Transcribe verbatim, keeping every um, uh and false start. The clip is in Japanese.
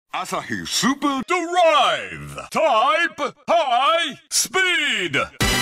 アサヒスーパードライブタイプハイスピード